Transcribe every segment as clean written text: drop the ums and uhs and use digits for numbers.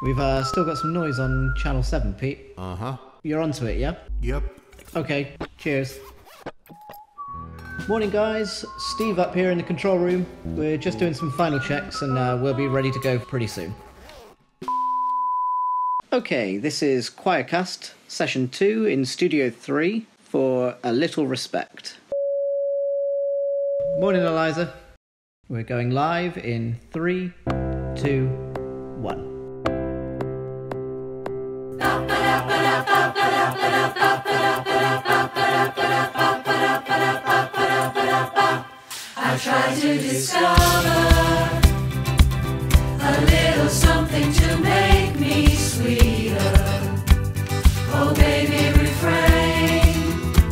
We've still got some noise on channel 7, Pete. Uh-huh. You're onto it, yeah? Yep. Okay, cheers. Morning guys, Steve up here in the control room. We're just doing some final checks and we'll be ready to go pretty soon. Okay, this is ChoirCast, session 2 in Studio 3 for A Little Respect. Morning Eliza. We're going live in 3, 2, 1. I try to discover a little something to make me sweeter. Oh baby, refrain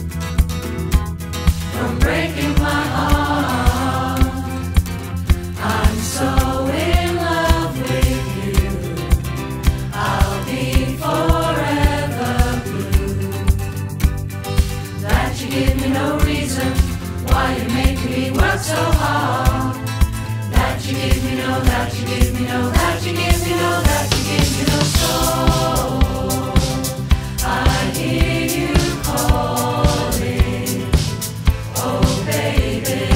from breaking my heart. I'm so in love with you, I'll be forever blue. That you give me no reason why you make me work so hard. That you give me no, that you give me no, that you give me no, that you give me no soul. I hear you calling, oh baby,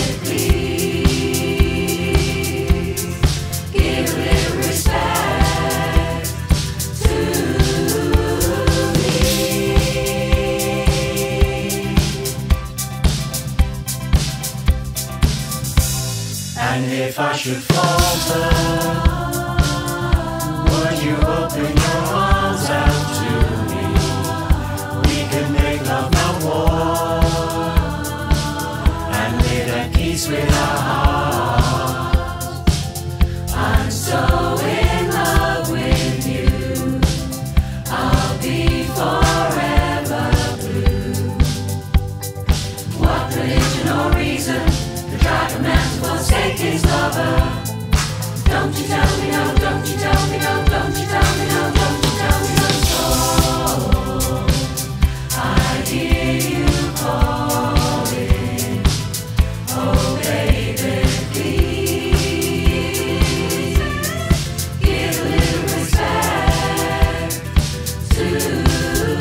please give a little respect to me. And if I should falter, would you open your arms out to me? We could make love no war and live at peace with our hearts. I'm so in love with you, I'll be forever blue. What religion or reason to drive a man to forsake his lover? Don't you tell me no, don't you tell me no, don't you tell me no, don't you tell me no soul. I hear you calling, oh baby, please give a little respect to me.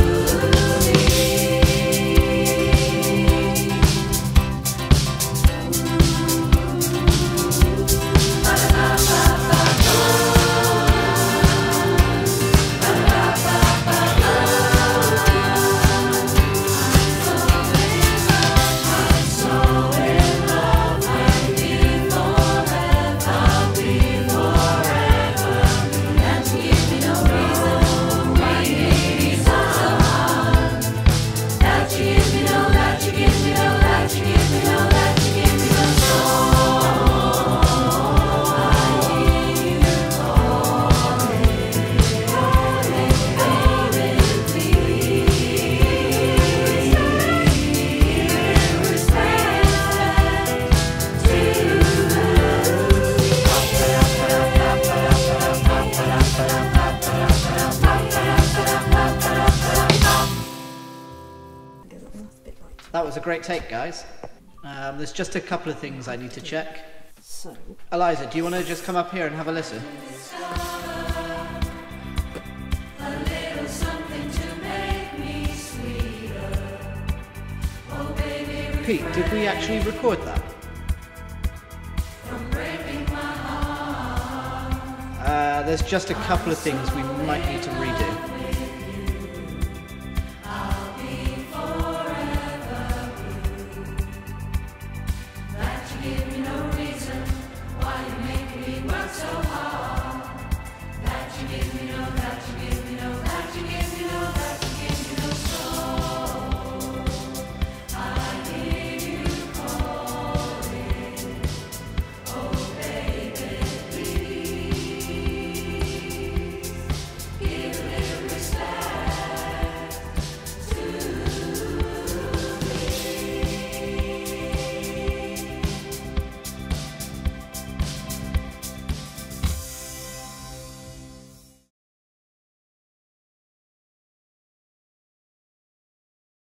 That was a great take, guys. There's just a couple of things I need to check. So, Eliza, do you want to just come up here and have a listen? A little something to make me sweeter. Oh baby, Pete, did we actually record that? from breaking my heart. There's just a couple of things we might need to redo.